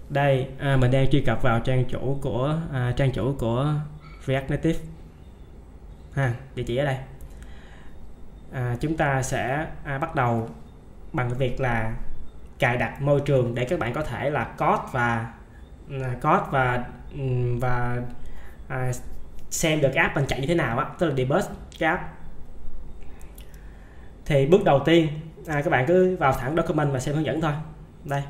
Đây mình đang truy cập vào trang chủ của React Native địa chỉ ở đây. Chúng ta sẽ bắt đầu bằng việc là cài đặt môi trường để các bạn có thể là code và xem được app mình chạy như thế nào á, tức là debug cái app. Thì bước đầu tiên các bạn cứ vào thẳng document và xem hướng dẫn thôi. Đây,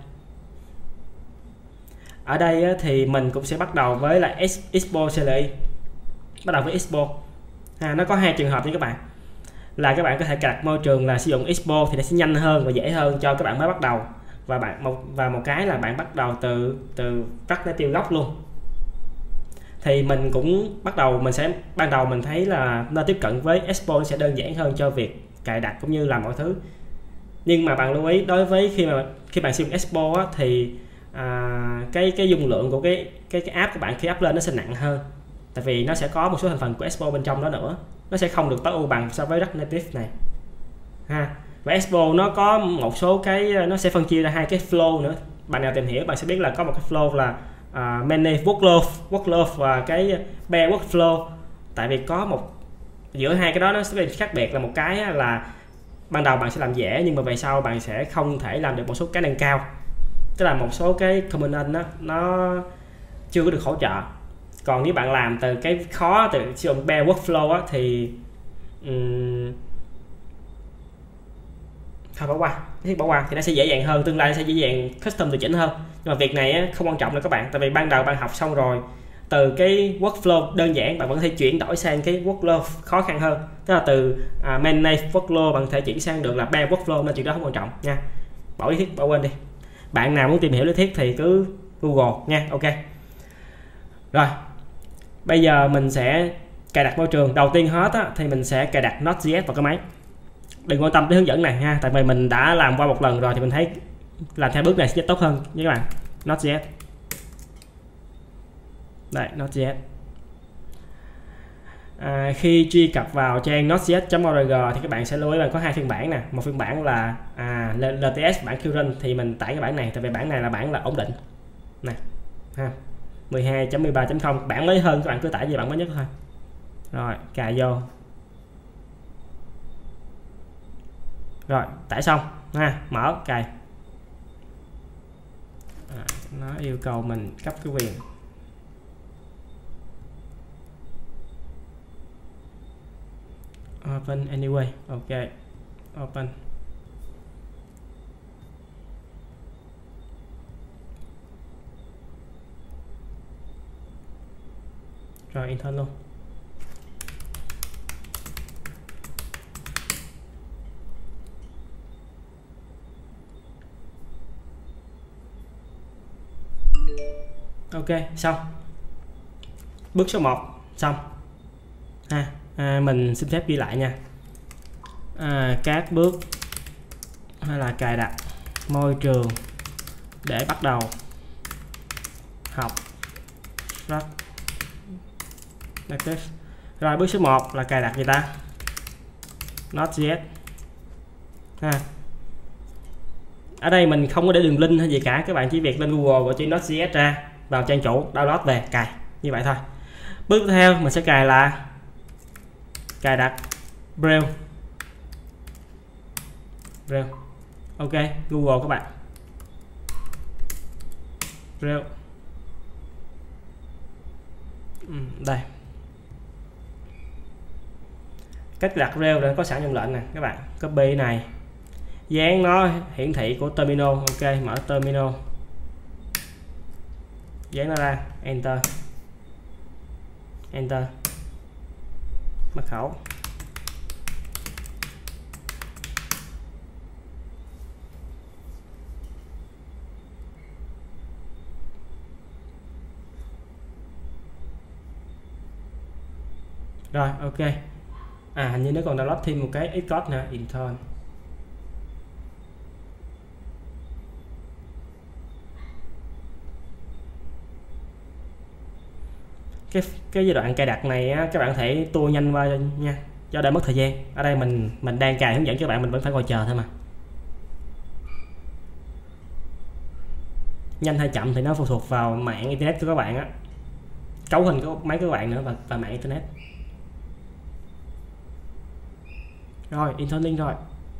ở đây thì mình cũng sẽ bắt đầu với là Expo CLI. Bắt đầu với Expo. Nó có hai trường hợp như các bạn, là các bạn có thể cài đặt môi trường là sử dụng Expo thì nó sẽ nhanh hơn và dễ hơn cho các bạn mới bắt đầu, và một cái là bạn bắt đầu từ React Native gốc luôn. Thì mình cũng ban đầu mình thấy là nó tiếp cận với Expo nó sẽ đơn giản hơn cho việc cài đặt cũng như làm mọi thứ. Nhưng mà bạn lưu ý, đối với khi bạn sử dụng Expo á, thì cái dung lượng của cái app của bạn khi up lên nó sẽ nặng hơn, tại vì nó sẽ có một số thành phần của Expo bên trong đó nữa, nó sẽ không được tối ưu bằng so với React Native này Và Expo nó có một số cái, nó sẽ phân chia ra hai cái flow nữa. Bạn nào tìm hiểu bạn sẽ biết là có một cái flow là manage workload và cái bare workflow. Tại vì có giữa hai cái đó nó sẽ khác biệt, là một cái là ban đầu bạn sẽ làm dễ nhưng mà về sau bạn sẽ không thể làm được một số cái nâng cao, tức là một số cái component đó, nó chưa có được hỗ trợ. Còn nếu bạn làm từ cái khó, từ sử dụng bare workflow á, thì thôi bỏ qua thì nó sẽ dễ dàng hơn, tương lai nó sẽ dễ dàng custom điều chỉnh hơn. Nhưng mà việc này á, không quan trọng đâu các bạn, tại vì ban đầu bạn học xong rồi, từ cái workflow đơn giản bạn vẫn có thể chuyển đổi sang cái workflow khó khăn hơn, tức là từ manage workflow bạn có thể chuyển sang được là bare workflow, nên chuyện đó không quan trọng nha. Bỏ lý thuyết bỏ quên đi. Bạn nào muốn tìm hiểu lý thuyết thì cứ Google nha. Ok, rồi bây giờ mình sẽ cài đặt môi trường. Đầu tiên hết á, thì mình sẽ cài đặt Node.js vào cái máy. Đừng quan tâm tới hướng dẫn này ha, tại vì mình đã làm qua một lần rồi thì mình thấy làm theo bước này sẽ tốt hơn nha các bạn. Node.js, đây Node.js. Khi truy cập vào trang nodejs.org thì các bạn sẽ lưu ý là có hai phiên bản nè. Một phiên bản là LTS, bản current, thì mình tải cái bản này, tại vì bản này là bản là ổn định nè 12.13.0. bản mới hơn các bạn cứ tải về bản mới nhất thôi. Rồi cài vô, rồi tải xong mở cài. Nó yêu cầu mình cấp cái quyền. Open anyway. Ok, open. Rồi intern luôn. Ok, xong. Bước số 1 xong mình xin phép ghi lại nha. Các bước hay là cài đặt môi trường để bắt đầu học React Native. Rồi bước số 1 là cài đặt gì ta? Node.js. Ở đây mình không có để đường link hay gì cả, các bạn chỉ việc lên Google và chữ Node.js ra, vào trang chủ download về cài, như vậy thôi. Bước tiếp theo mình sẽ cài đặt Brave. Ok, Google các bạn, Brave. Đây, cách đặt Brave đã có sẵn trong lệnh nè các bạn. Copy này, dán nó hiển thị của terminal. Ok, mở terminal, dán nó ra, enter, mật khẩu. Rồi ok. Hình như nó còn download thêm một cái Xcode nè, intern. Cái giai đoạn cài đặt này á, các bạn có thể tua nhanh qua nha, cho đỡ mất thời gian. Ở đây mình đang cài hướng dẫn cho các bạn, mình vẫn phải ngồi chờ thôi mà. Nhanh hay chậm thì nó phụ thuộc vào mạng internet của các bạn á, cấu hình của máy của các bạn nữa và mạng internet. Rồi Interlink rồi.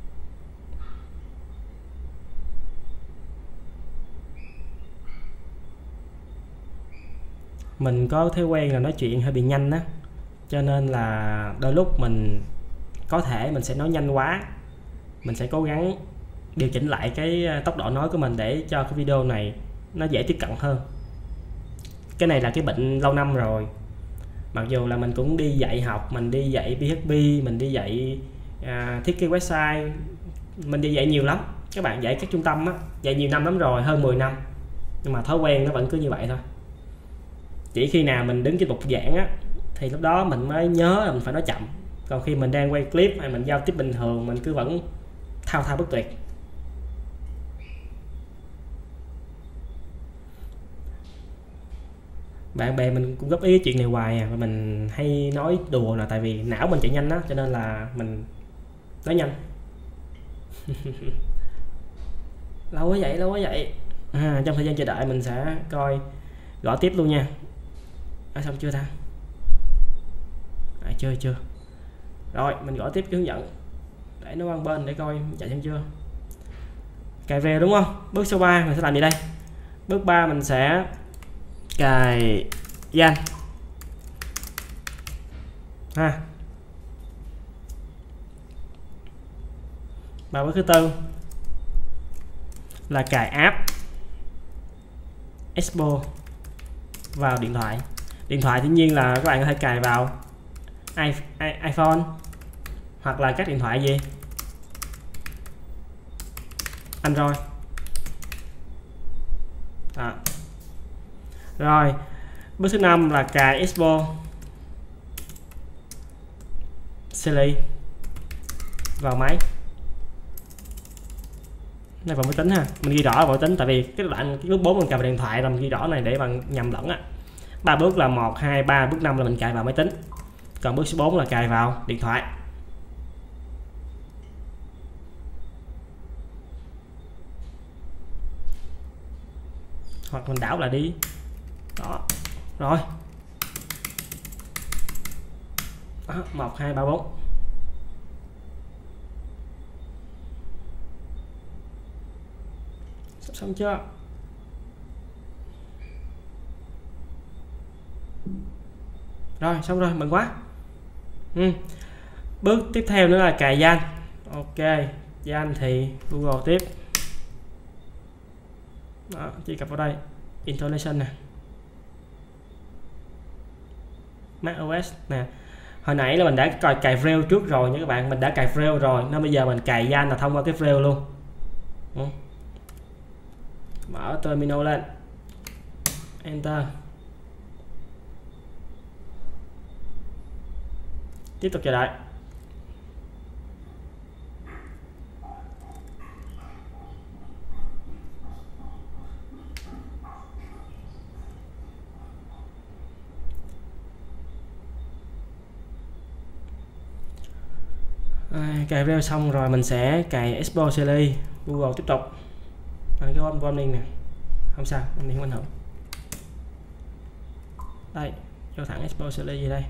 Mình có thói quen là nói chuyện hơi bị nhanh á, cho nên là đôi lúc mình có thể mình sẽ nói nhanh quá. Mình sẽ cố gắng điều chỉnh lại cái tốc độ nói của mình để cho cái video này nó dễ tiếp cận hơn. Cái này là cái bệnh lâu năm rồi, mặc dù là mình cũng đi dạy học, mình đi dạy PHP, mình đi dạy thiết kế website, mình đi dạy nhiều lắm. Các bạn dạy các trung tâm á, dạy nhiều năm lắm rồi, hơn 10 năm, nhưng mà thói quen nó vẫn cứ như vậy thôi. Chỉ khi nào mình đứng trên bục giảng á thì lúc đó mình mới nhớ là mình phải nói chậm, còn khi mình đang quay clip hay mình giao tiếp bình thường mình cứ vẫn thao thao bất tuyệt. Bạn bè mình cũng góp ý cái chuyện này hoài và mình hay nói đùa là tại vì não mình chạy nhanh á, cho nên là mình nói nhanh. Lâu quá vậy. Trong thời gian chờ đợi mình sẽ coi gõ tiếp luôn nha. Xong chưa ta? Chưa. Rồi mình gõ tiếp cái hướng dẫn để nó qua bên để coi chạy xong chưa. Cài về đúng không? Bước số 3 mình sẽ làm gì đây? Bước 3 mình sẽ cài Gian ha. Và bước thứ tư là cài app Expo vào điện thoại. Điện thoại dĩ nhiên là các bạn có thể cài vào iPhone hoặc là các điện thoại gì Android. Rồi bước thứ 5 là cài Expo Series vào máy này, vào máy tính ha. Mình ghi rõ vào máy tính tại vì cái bước 4 mình cài vào điện thoại rồi, mình ghi rõ này để bằng nhầm lẫn á. 3 bước là 1, 2, 3, bước 5 là mình cài vào máy tính, còn bước số 4 là cài vào điện thoại. Hoặc mình đảo lại đi. Đó. Rồi. Đó, 1, 2, 3, 4. Sắp xong chưa? Rồi xong rồi, mừng quá. Bước tiếp theo nữa là cài Gian. Ok, Gian thì Google tiếp. Đó, truy cập vào đây, installation nè, macOS nè. Hồi nãy là mình đã cài Braille trước rồi nha các bạn, mình đã cài Braille rồi, nên bây giờ mình cài Gian là thông qua cái Braille luôn. Mở terminal lên, enter, tiếp tục chờ đợi. Cài Braille xong rồi mình sẽ cài Expo Series Google tiếp tục. Cái warning nè, không sao, warning không ảnh hưởng. Đây, cho thẳng Expo Series gì đây.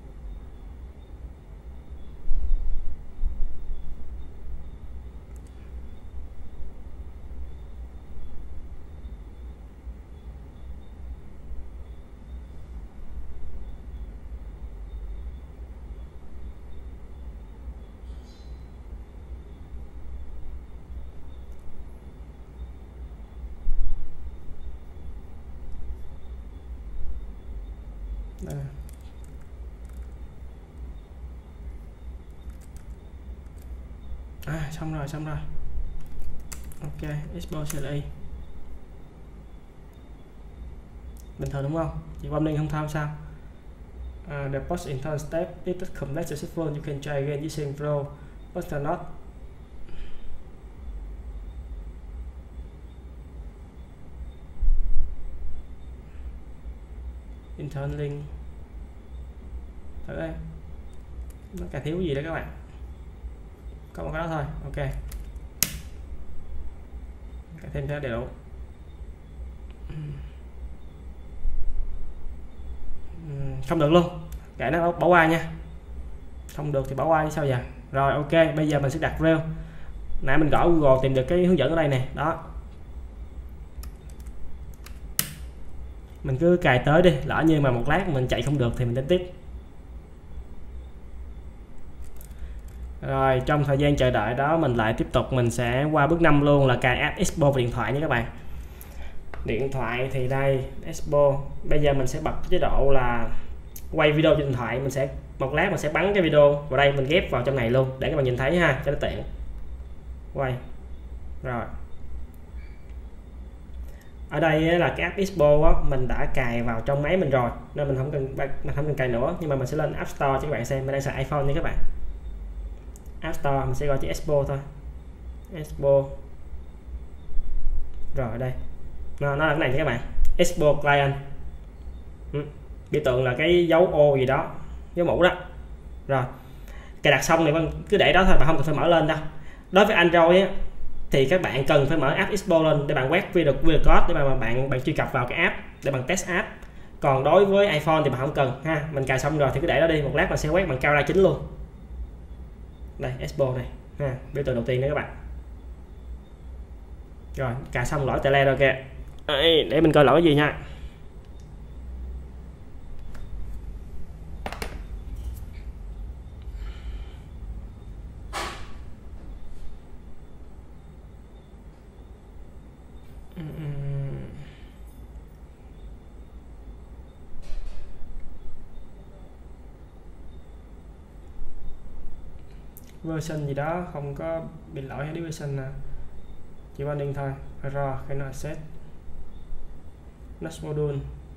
Xong rồi. Ok, Expo Series bình thường đúng không? Chỉ warning không thao sao? The post internal step if it complete successful you can try again using Pro but not. Internal link ở đây nó cả thiếu gì đấy các bạn, có một cái đó thôi. Ok, thêm theo đều. Không được luôn, kệ nó, bỏ qua nha. Không được thì bỏ qua chứ sao giờ. Rồi ok, bây giờ mình sẽ đặt reel. Nãy mình gõ Google tìm được cái hướng dẫn ở đây nè, đó. Mình cứ cài tới đi, lỡ như mà một lát mình chạy không được thì mình đến tiếp. Rồi trong thời gian chờ đợi đó mình lại tiếp tục, mình sẽ qua bước 5 luôn là cài app Expo vào điện thoại nha các bạn. Điện thoại thì đây, Expo. Bây giờ mình sẽ bật chế độ là quay video trên điện thoại. Mình sẽ một lát mình sẽ bắn cái video vào đây, mình ghép vào trong này luôn để các bạn nhìn thấy ha, cho nó tiện. Quay. Rồi. Ở đây là cái app Expo á, mình đã cài vào trong máy mình rồi nên mình không cần cài nữa, nhưng mà mình sẽ lên App Store cho các bạn xem. Mình đang xài iPhone nha các bạn. App Store mình sẽ gọi chữ Expo thôi. Expo. Rồi ở đây. Nó là cái này nha các bạn. Expo Client. Biểu tượng là cái dấu ô gì đó, dấu mũ đó. Rồi. Cài đặt xong thì cứ để đó thôi, bạn không cần phải mở lên đâu. Đối với Android á, thì các bạn cần phải mở app Expo lên để bạn quét video code để mà bạn truy cập vào cái app để bạn test app. Còn đối với iPhone thì bạn không cần ha. Mình cài xong rồi thì cứ để đó đi, một lát mình sẽ quét bằng camera chính luôn. Đây Expo này ha, biểu tượng đầu tiên đó các bạn. Rồi cài xong lỗi tele rồi kìa. Để mình coi lỗi gì nha. Version gì đó không có bị lỗi hay version nè, chỉ warning thôi. Rồi cái nó set next module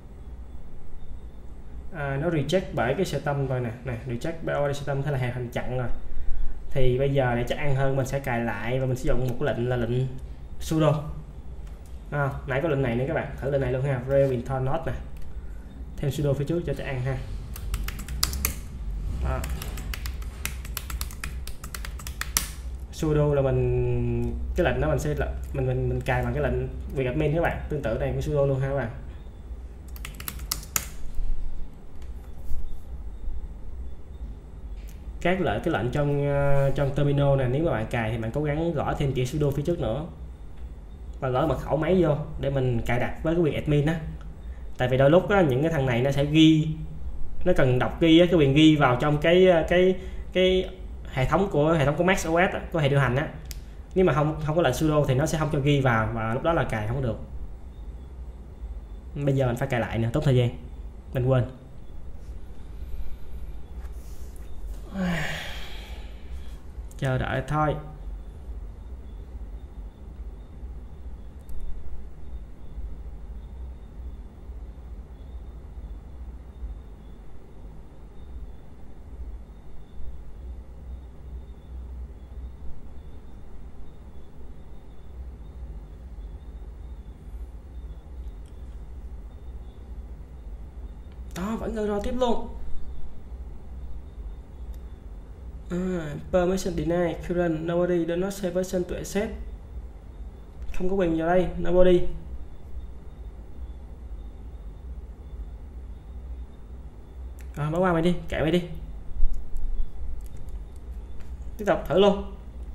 nó reject bởi cái system rồi nè, reject bởi cái system, thế là hành chặn rồi. Thì bây giờ để chắc ăn hơn mình sẽ cài lại và mình sử dụng một cái lệnh là lệnh sudo. Nãy có lệnh này nữa các bạn, thử lệnh này luôn ha, reel install not nè, thêm sudo phía trước cho chắc ăn ha. Sudo là mình cái lệnh đó mình sẽ mình cài bằng cái lệnh việc admin các bạn, tương tự này với sudo luôn ha các bạn. Các cái lệnh trong terminal này, nếu mà bạn cài thì bạn cố gắng gõ thêm chữ sudo phía trước nữa và gõ mật khẩu máy vô để mình cài đặt với cái quyền admin á. Tại vì đôi lúc á, những cái thằng này nó sẽ ghi, nó cần đọc ghi á, cái quyền ghi vào trong cái hệ thống của Mac OS á, của hệ điều hành á. Nếu mà không có lệnh sudo thì nó sẽ không cho ghi vào và lúc đó là cài không được. Bây giờ mình phải cài lại nữa, tốn thời gian, mình quên. Chờ đợi thôi. Đó, vẫn rồi tiếp luôn. Permission deny current nobody do not save version to accept. Không có quyền vào đây, nobody. Bỏ qua mày đi, kệ mày đi. Tiếp tục thử luôn.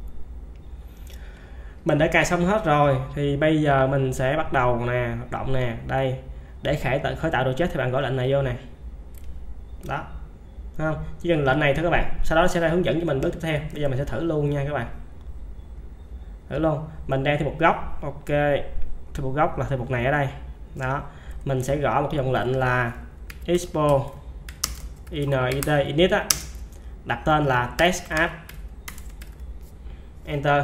Mình đã cài xong hết rồi thì bây giờ mình sẽ bắt đầu nè, hoạt động nè, đây. Để khởi tạo project thì bạn gõ lệnh này vô nè. Đó. Không, chỉ cần lệnh này thôi các bạn, sau đó nó sẽ ra hướng dẫn cho mình bước tiếp theo. Bây giờ mình sẽ thử luôn nha các bạn, thử luôn. Mình đang thêm một góc, ok, thêm một góc là thêm một này ở đây. Đó, mình sẽ gõ một cái dòng lệnh là expo init á, đặt tên là test app, enter.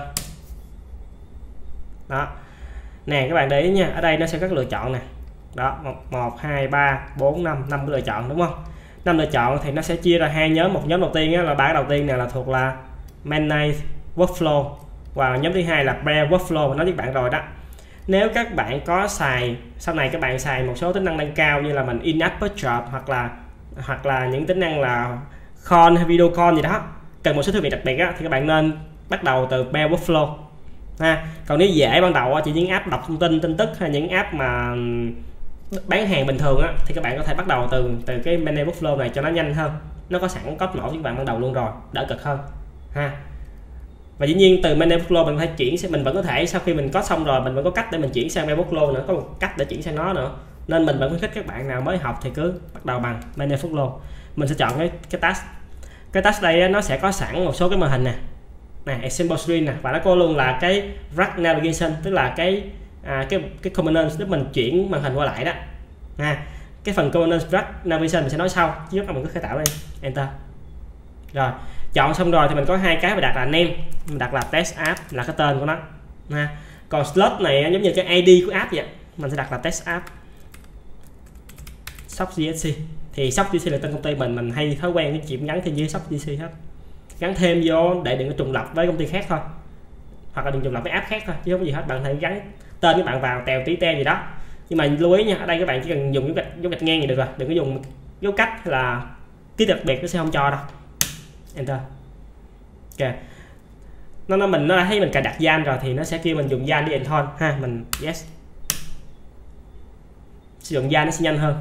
Đó nè, các bạn để ý nha, ở đây nó sẽ có lựa chọn nè. Đó, 1 2 3 4 5 cái lựa chọn, đúng không? 5 lựa chọn thì nó sẽ chia ra hai nhóm. Một nhóm đầu tiên á, là cái đầu tiên này là thuộc là manage workflow, và nhóm thứ hai là prepare workflow, mình nói với các bạn rồi đó. Nếu các bạn có xài, sau này các bạn xài một số tính năng nâng cao như là mình in-app purchase hoặc là những tính năng là call hay video call gì đó, cần một số thư viện đặc biệt á, thì các bạn nên bắt đầu từ prepare workflow. ha. Còn nếu dễ ban đầu chỉ những app đọc thông tin tin tức hay những app mà bán hàng bình thường á, thì các bạn có thể bắt đầu từ cái menu workflow này cho nó nhanh hơn, nó có sẵn code mẫu cho các bạn ban đầu luôn rồi, đỡ cực hơn ha. Và dĩ nhiên từ menu workflow mình có thể chuyển, mình vẫn có thể sau khi mình có xong rồi mình vẫn có cách để mình chuyển sang menu workflow nữa, có một cách để chuyển sang nó nữa, nên mình vẫn khuyến khích các bạn nào mới học thì cứ bắt đầu bằng menu workflow. Mình sẽ chọn cái task đây nó sẽ có sẵn một số cái màn hình nè, example screen nè, và nó có luôn là cái rack navigation, tức là cái component giúp mình chuyển màn hình qua lại đó ha. Cái phần component rack navigation mình sẽ nói sau, chứ mình cứ khởi tạo đây, enter. Rồi chọn xong rồi thì mình có hai cái mình đặt là name, mình đặt là test app là cái tên của nó ha. Còn slot này giống như cái ID của app vậy, mình sẽ đặt là test app shop GSC. Thì shop GSC là tên công ty mình hay thói quen cái chuyện gắn thêm với shop GSC hết, gắn thêm vô để đừng có trùng lập với công ty khác thôi, hoặc là đừng trùng lập với app khác thôi, chứ không có gì hết. Bạn thể gắn tên các bạn vào tèo tí te gì đó, nhưng mà lưu ý nha, ở đây các bạn chỉ cần dùng dấu gạch ngang thì được rồi, đừng có dùng dấu cách là ký đặc biệt, nó sẽ không cho đâu. Enter. Ok, mình nó đã thấy mình cài đặt gian rồi thì nó sẽ kêu mình dùng gian đi thôi ha. Mình yes, sử dụng gian nó sẽ nhanh hơn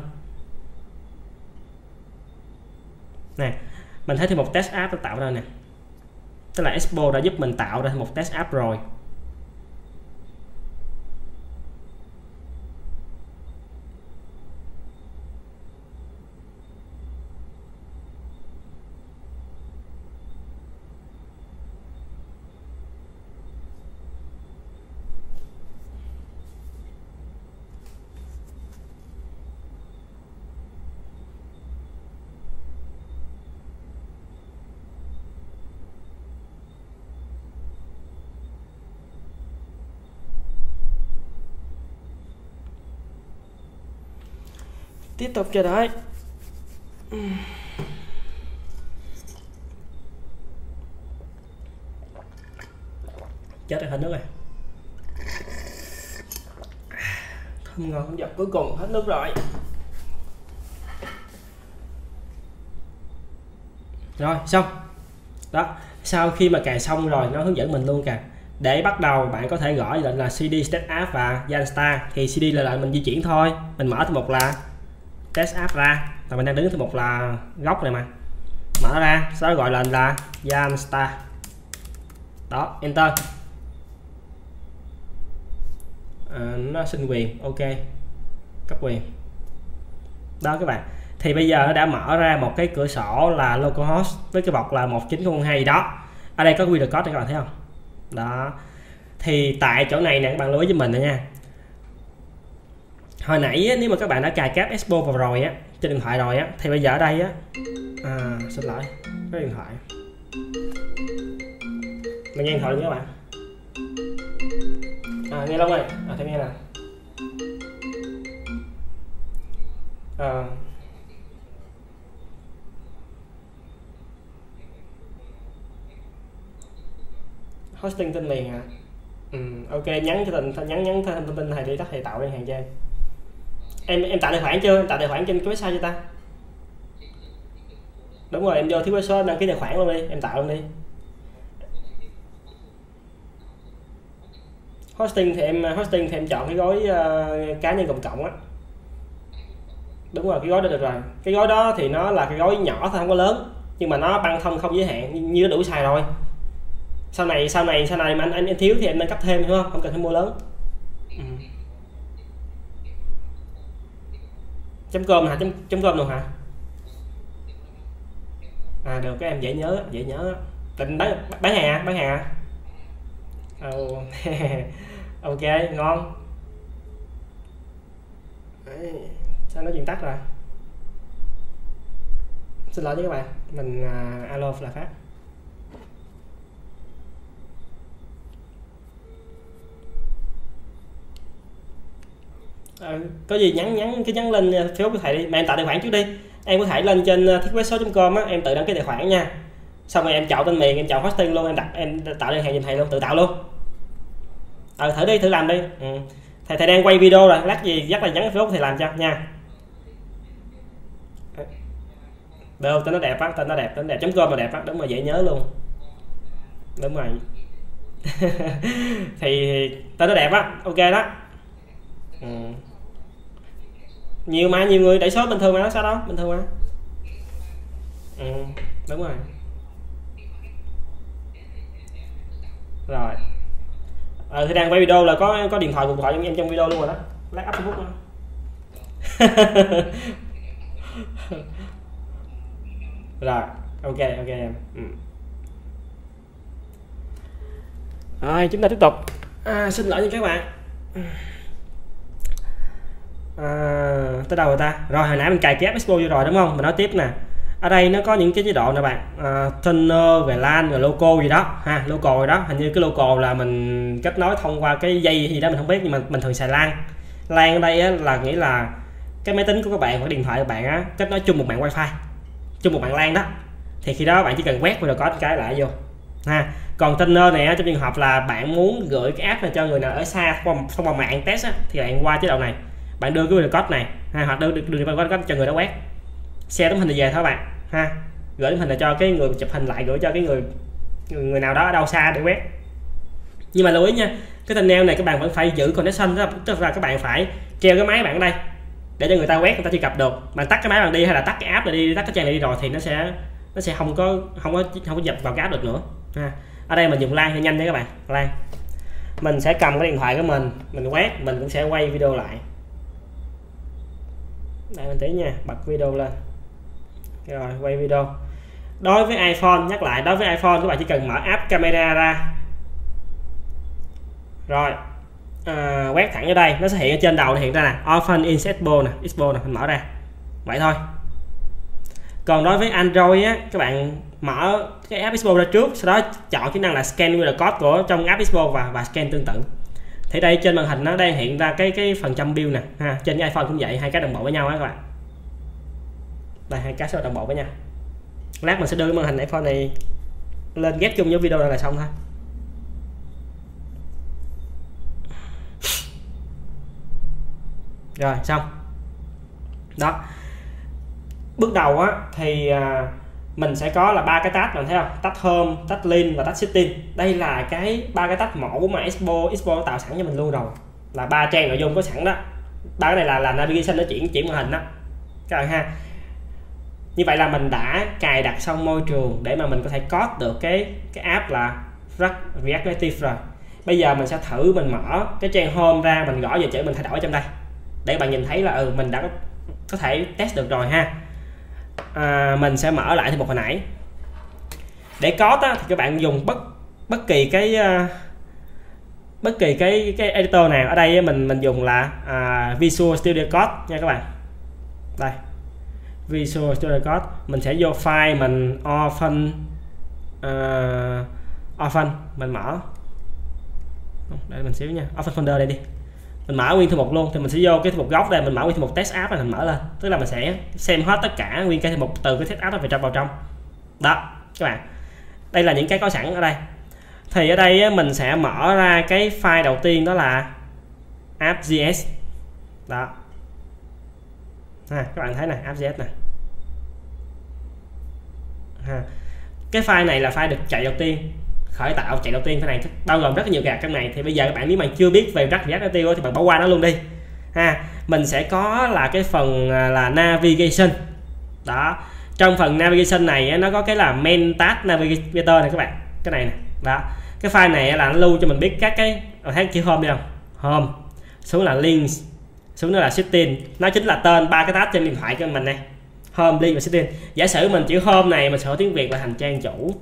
nè. Mình thấy thêm một test app nó tạo ra nè, tức là Expo đã giúp mình tạo ra một test app rồi. Tiếp tục chờ đợi. Chết rồi, hết nước rồi. Không ngon không giật, cuối cùng hết nước rồi. Rồi xong đó. Sau khi mà cài xong rồi nó hướng dẫn mình luôn kìa. Để bắt đầu bạn có thể gõ lệnh là cd test app và Jan Start. Thì cd là lệnh mình di chuyển thôi. Mình mở từ một là test app ra, và mình đang đứng từ một là góc này mà, mở ra, sau đó gọi lệnh là Jan Start đó, enter. Nó xin quyền, ok, cấp quyền đó các bạn. Thì bây giờ nó đã mở ra một cái cửa sổ là localhost với cái bọc là 19002 gì đó. Ở đây có QR code các bạn thấy không đó. Thì tại chỗ này nè, các bạn lưu ý với mình nữa nha. Hồi nãy á, nếu mà các bạn đã cài cái app Expo vào rồi á, trên điện thoại rồi á, thì bây giờ ở đây á, xin lỗi, cái điện thoại mình nghe điện thoại luôn các bạn. Nghe Long ơi, thêm nghe nè. Hosting tên miền hả? Ok, nhắn cho nhắn thông tin thầy đi, tắt thầy tạo đơn hàng cho em tạo tài khoản chưa? Em tạo tài khoản trên cái website cho ta. Đúng rồi, em vô thiếu số đăng ký tài khoản luôn đi, em tạo luôn đi. Hosting thì em chọn cái gói cá nhân cộng cộng á. Đúng rồi, cái gói đó được rồi. Cái gói đó thì nó là cái gói nhỏ thôi, không có lớn, nhưng mà nó băng thông không giới hạn, như nó đủ xài rồi. Sau này mà anh thiếu thì em nâng cấp thêm, đúng không? Không cần phải mua lớn. .com hả? .com luôn hả? Được, các em dễ nhớ. Định bán hàng à? Ok, ngon. Đấy, sao nó chuyện tắt rồi? Xin lỗi với các bạn, mình alo là phát. Có gì nhắn lên Facebook của thầy đi, mà em tạo tài khoản trước đi. Em có thể lên trên thiết-số.com á, em tự đăng ký tài khoản nha. Xong rồi em chọn tên miền, em chọn hosting luôn, em tạo đơn hàng giùm thầy luôn, tự tạo luôn. Thử làm đi. Thầy đang quay video rồi, lát gì chắc là nhắn Facebook thầy làm cho nha. Được, tên nó đẹp á, tên nó đẹp. .com là đẹp á, đúng rồi, dễ nhớ luôn. Đúng rồi. thì tên nó đẹp á, ok đó. Nhiều mà, nhiều người đẩy số bình thường mà, nó sao đâu, bình thường mà. Đúng rồi. Rồi thì đang quay video là có điện thoại, cuộc gọi em trong video luôn rồi đó, lát up Facebook đó. Rồi ok em. Rồi chúng ta tiếp tục. Xin lỗi nha các bạn. Tới đâu rồi ta? Rồi hồi nãy mình cài cái app Expo vô rồi đúng không? Mình nói tiếp nè. Ở đây nó có những cái chế độ nè bạn, toner về LAN rồi logo gì đó ha, logo rồi đó, hình như cái logo là mình kết nối thông qua cái dây gì đó mình không biết, nhưng mà mình thường xài LAN. LAN ở đây á, là nghĩa là cái máy tính của các bạn hoặc điện thoại của bạn á, kết nối chung một mạng wifi, chung một mạng LAN đó, thì khi đó bạn chỉ cần quét video code cái lại vô ha. Còn toner này á, trong trường hợp là bạn muốn gửi cái app này cho người nào ở xa thông qua mạng test á, thì bạn qua chế độ này, bạn đưa cái video code này ha, hoặc đưa video code cho người đó quét, share tấm hình thì về thôi bạn ha, gửi tấm hình là cho cái người chụp hình lại gửi cho cái người nào đó ở đâu xa để quét. Nhưng mà lưu ý nha, cái thumbnail này các bạn vẫn phải giữ connection đó, tức là các bạn phải treo cái máy bạn ở đây để cho người ta quét, người ta truy cập được. Bạn tắt cái máy bạn đi hay là tắt cái app này đi, tắt cái trang này đi rồi thì nó sẽ không có nhập vào cái app được nữa ha. Ở đây mình dùng LAN cho nhanh nha các bạn. LAN mình sẽ cầm cái điện thoại của mình quét, mình cũng sẽ quay video lại. Đây mình tí nha, bật video lên rồi quay video. Đối với iPhone, nhắc lại, đối với iPhone các bạn chỉ cần mở app camera ra rồi quét thẳng ở đây, nó sẽ hiện ở trên đầu, hiện ra nè Open in Expo nè, mình mở ra vậy thôi. Còn đối với Android á, các bạn mở cái app Expo ra trước, sau đó chọn chức năng là scan QR code của trong app Expo và scan tương tự. Thì đây trên màn hình nó đang hiện ra cái phần trăm build nè ha, trên cái iPhone cũng vậy, hai cái đồng bộ với nhau á các bạn. Đây hai cái sẽ đồng bộ với nhau. Lát mình sẽ đưa cái màn hình iPhone này lên ghép chung với video này là xong thôi. Rồi xong đó. Bước đầu á thì mình sẽ có là 3 cái tab, mình thấy không, tab Home, tab Link và tab Setting. Đây là ba cái tab mẫu mà Expo tạo sẵn cho mình luôn rồi, là 3 trang nội dung có sẵn đó. 3 cái này là navigation, nó chuyển màn hình đó các bạn ha. Như vậy là mình đã cài đặt xong môi trường để mà mình có thể code được cái app là React Native rồi. Bây giờ mình sẽ thử mình mở cái trang Home ra, mình gõ về chữ mình thay đổi trong đây để bạn nhìn thấy là mình đã có thể test được rồi ha. Mình sẽ mở lại thêm một hồi nãy. Để code á, thì các bạn dùng bất kỳ cái editor nào. Ở đây mình dùng là Visual Studio Code nha các bạn. Đây Visual Studio Code, mình sẽ vô file, mình open mình mở đây, mình xíu nha, open folder đây đi, mình mở nguyên thư mục luôn. Thì mình sẽ vô cái thư mục gốc đây, mình mở nguyên thư mục test app này, mình mở lên, tức là mình sẽ xem hết tất cả nguyên cái thư mục từ cái test app đó vào trong đó các bạn. Đây là những cái có sẵn ở đây. Thì ở đây mình sẽ mở ra cái file đầu tiên, đó là app.js đó các bạn thấy này, app.js này cái file này là file được chạy đầu tiên, khởi tạo chạy đầu tiên. Cái này bao gồm rất là nhiều gạt trong này. Thì bây giờ các bạn nếu mà chưa biết về React Native thì bạn bỏ qua nó luôn đi ha. Mình sẽ có là cái phần là navigation đó. Trong phần navigation này nó có cái là main task navigator này các bạn, cái này nè đó. Cái file này là nó lưu cho mình biết các cái, thấy chữ home đi không, home xuống là links, xuống đó là setting, nó chính là tên 3 cái tab trên điện thoại của mình này, home, link và setting. Giả sử mình chữ home này mình sửa tiếng Việt là thành trang chủ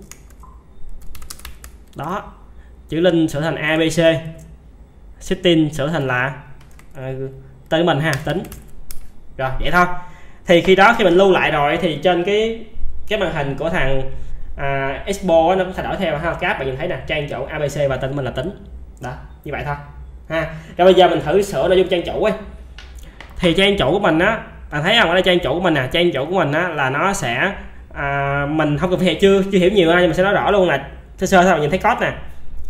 đó, chữ link sửa thành ABC, setting sửa thành là tên mình ha, tính rồi vậy thôi. Thì khi đó khi mình lưu lại rồi thì trên cái màn hình của thằng Expo nó cũng thay đổi theo ha. Các bạn nhìn thấy nè, trang chủ ABC và tên mình là tính đó, như vậy thôi ha. Rồi bây giờ mình thử sửa nội dung trang chủ ấy. Thì trang chủ của mình á, bạn thấy không, ở đây trang chủ của mình nè, trang chủ của mình á là nó sẽ mình không cần phải chưa hiểu nhiều nhưng mà sẽ nói rõ luôn là sơ sơ thôi, nhìn thấy code nè.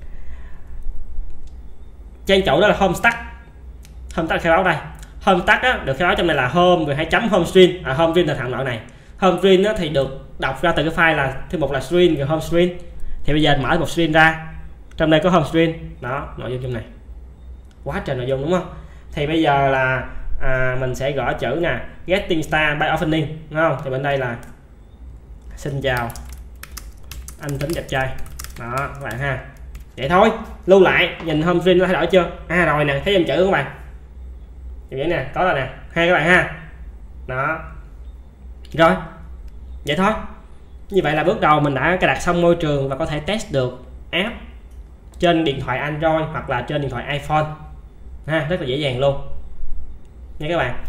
Trang chủ đó là home stack khai báo đây. Home stack á, được khai báo trong này là home rồi 2 chấm home screen. Home screen là thằng nội này. Home screen á, thì được đọc ra từ cái file là thư mục là screen rồi home screen. Thì bây giờ mở một screen ra Trong đây có home screen đó, nội dung trong này quá trời nội dung đúng không? Thì bây giờ là mình sẽ gõ chữ nè, getting started by opening đúng không? Thì bên đây là xin chào anh Tính đẹp trai đó các bạn ha. Vậy thôi, lưu lại, nhìn home screen nó thay đổi chưa? Rồi nè, thấy dòng chữ các bạn, vậy nè, có rồi nè, hai các bạn ha. Đó rồi, vậy thôi. Như vậy là bước đầu mình đã cài đặt xong môi trường và có thể test được app trên điện thoại Android hoặc là trên điện thoại iPhone ha, rất là dễ dàng luôn nha các bạn.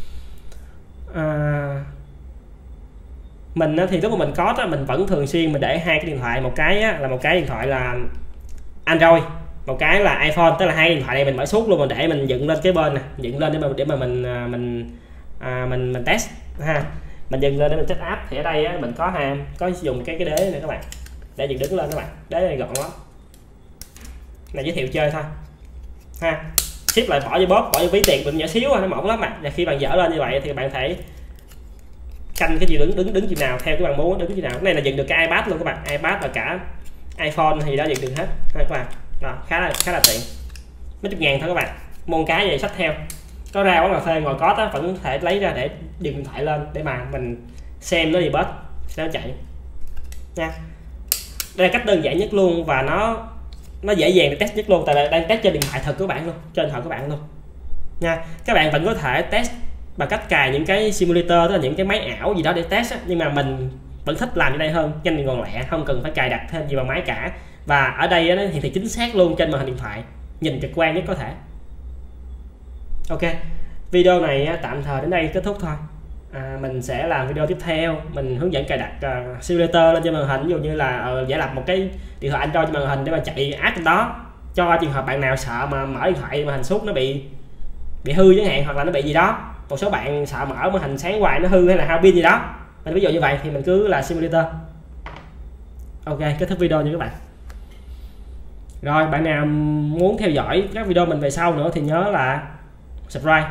Mình thì lúc mà mình có đó, mình vẫn thường xuyên mình để hai cái điện thoại, một cái là một cái điện thoại là Android, một cái là iPhone, tức là hai điện thoại này mình mở suốt luôn, mình để mình dựng lên cái bên này, dựng lên để mà mình test ha. Mình dừng lên để mình set up. Thì ở đây mình có dùng cái đế này các bạn, để dựng đứng lên các bạn. Đế này gọn lắm, này giới thiệu chơi thôi ha. Ship lại bỏ vô bóp, bỏ vô ví tiền mình nhỏ xíu nó mỏng lắm bạn. Và khi bạn dở lên như vậy thì bạn thể canh cái gì đứng chừng nào theo cái bạn muốn, đứng chừng nào. Cái này là dựng được cái iPad luôn các bạn, iPad và cả iPhone thì đã dựng được hết ha các bạn. Đó, khá là tiện, mấy chục ngàn thôi các bạn, mua cái vậy xách theo. Có ra quán cà phê ngồi có vẫn có thể lấy ra để điền điện thoại lên để mà mình xem nó đi bớt nó chạy nha. Đây là cách đơn giản nhất luôn và nó dễ dàng để test nhất luôn, tại vì đang test trên điện thoại thật của bạn luôn, trên điện thoại của bạn luôn nha. Các bạn vẫn có thể test bằng cách cài những cái simulator, tức là những cái máy ảo gì đó để test nhưng mà mình vẫn thích làm như đây hơn, nhanh gọn lẹ, không cần phải cài đặt thêm gì vào máy cả. Và ở đây nó hiển thị chính xác luôn trên màn hình điện thoại, nhìn trực quan nhất có thể. Ok, video này tạm thời đến đây kết thúc thôi. Mình sẽ làm video tiếp theo, mình hướng dẫn cài đặt simulator lên trên màn hình, ví dụ như là giả lập một cái điện thoại Android trên màn hình để mà chạy app trên đó, cho trường hợp bạn nào sợ mà mở điện thoại màn hình suốt nó bị hư chẳng hạn, hoặc là nó bị gì đó. Một số bạn sợ mở màn hình sáng hoài nó hư hay là hao pin gì đó, mình ví dụ như vậy thì mình cứ là simulator. Ok, kết thúc video nha các bạn. Rồi, bạn nào muốn theo dõi các video mình về sau nữa thì nhớ là subscribe.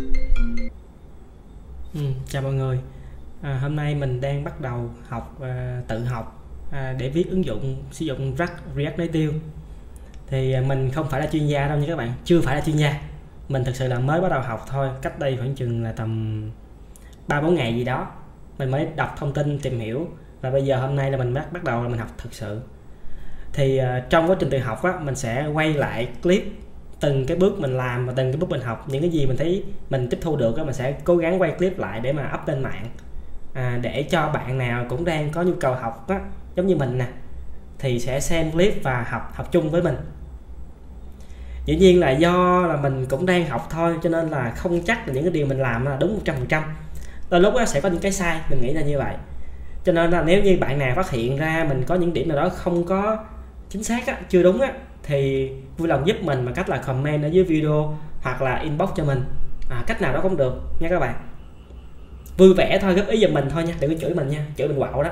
Chào mọi người. Hôm nay mình đang bắt đầu tự học để viết ứng dụng sử dụng React Native. Thì mình không phải là chuyên gia đâu nha các bạn, chưa phải là chuyên gia. Mình thực sự là mới bắt đầu học thôi, cách đây khoảng chừng là tầm 3-4 ngày gì đó mình mới đọc thông tin tìm hiểu, và bây giờ hôm nay là mình bắt đầu là mình học thực sự. Thì trong quá trình tự học mình sẽ quay lại clip từng cái bước mình làm và từng cái bước mình học, những cái gì mình thấy mình tiếp thu được mình sẽ cố gắng quay clip lại để mà up lên mạng, để cho bạn nào cũng đang có nhu cầu học giống như mình nè thì sẽ xem clip và học chung với mình. Dĩ nhiên là do là mình cũng đang học thôi, cho nên là không chắc là những cái điều mình làm là đúng 100%. Đôi lúc sẽ có những cái sai, mình nghĩ là như vậy. Cho nên là nếu như bạn nào phát hiện ra mình có những điểm nào đó không có chính xác chưa đúng thì vui lòng giúp mình bằng cách là comment ở dưới video hoặc là inbox cho mình, cách nào đó cũng được nha các bạn. Vui vẻ thôi, góp ý giùm mình thôi nha, đừng có chửi mình nha, chửi mình quạo đó.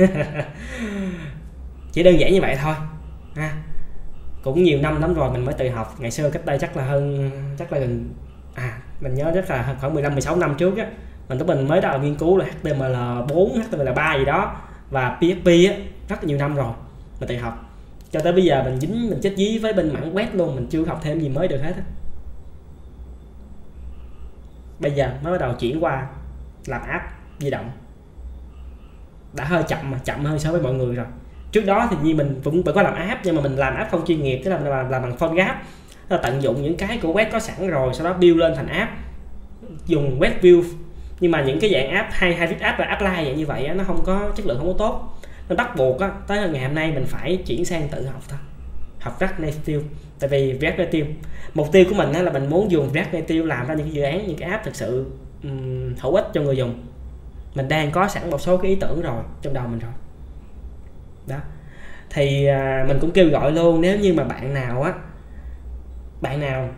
Chỉ đơn giản như vậy thôi cũng nhiều năm lắm rồi mình mới tự học. Ngày xưa cách đây chắc là gần mình nhớ chắc là khoảng 15-16 năm trước mình lúc mình mới đầu nghiên cứu là HTML4, HTML3 gì đó và PHP rất nhiều năm rồi mình tự học. Cho tới bây giờ mình chết dí với bên mảng web luôn, mình chưa học thêm gì mới được hết. Bây giờ mới bắt đầu chuyển qua làm app di động, đã hơi chậm hơn so với mọi người rồi. Trước đó thì mình vẫn có làm app, nhưng mà mình làm app không chuyên nghiệp, tức là làm bằng PhoneGap, là tận dụng những cái của web có sẵn rồi sau đó build lên thành app, dùng web view. Nhưng mà những cái dạng app hay viết app và apply dạng như vậy nó không có chất lượng, không có tốt, nên bắt buộc tới ngày hôm nay mình phải chuyển sang tự học thôi, học React Native. Tại vì React Native, mục tiêu của mình là mình muốn dùng React Native làm ra những cái dự án, những cái app thực sự hữu ích cho người dùng. Mình đang có sẵn một số cái ý tưởng rồi trong đầu mình rồi đó. Thì mình cũng kêu gọi luôn, nếu như mà bạn nào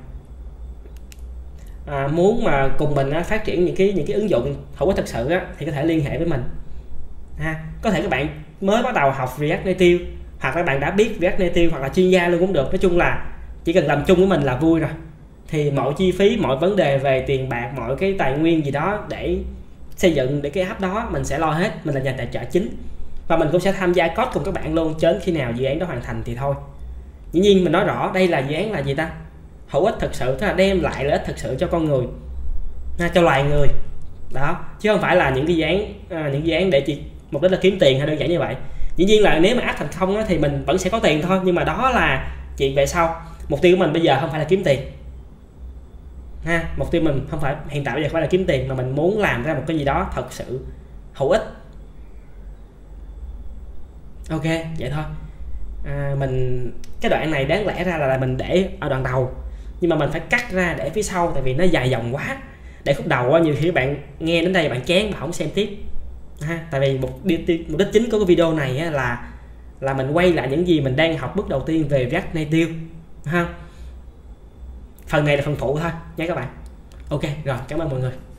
muốn mà cùng mình phát triển những cái ứng dụng hữu ích thực sự thì có thể liên hệ với mình Có thể các bạn mới bắt đầu học React Native, hoặc các bạn đã biết React Native, hoặc là chuyên gia luôn cũng được. Nói chung là chỉ cần làm chung với mình là vui rồi. Thì mọi chi phí, mọi vấn đề về tiền bạc, mọi cái tài nguyên gì đó để xây dựng để cái app đó mình sẽ lo hết. Mình là nhà tài trợ chính, và mình cũng sẽ tham gia code cùng các bạn luôn, đến khi nào dự án đó hoàn thành thì thôi Dĩ nhiên mình nói rõ đây là dự án là gì ta, hữu ích thực sự, tức là đem lại lợi ích thực sự cho con người, cho loài người đó, chứ không phải là những cái dự án để chỉ mục đích là kiếm tiền hay đơn giản như vậy. Dĩ nhiên là nếu mà áp thành công thì mình vẫn sẽ có tiền thôi, nhưng mà đó là chuyện về sau. Mục tiêu của mình bây giờ không phải là kiếm tiền mục tiêu mình không phải hiện tại bây giờ không phải là kiếm tiền, mà mình muốn làm ra một cái gì đó thật sự hữu ích. Ok vậy thôi. Cái đoạn này đáng lẽ ra là mình để ở đoạn đầu, nhưng mà mình phải cắt ra để phía sau, tại vì nó dài dòng quá. Để khúc đầu nhiều khi bạn nghe đến đây bạn chán và không xem tiếp tại vì mục đích chính của cái video này là mình quay lại những gì mình đang học bước đầu tiên về React Native phần này là phần phụ thôi nha các bạn. Ok rồi, cảm ơn mọi người.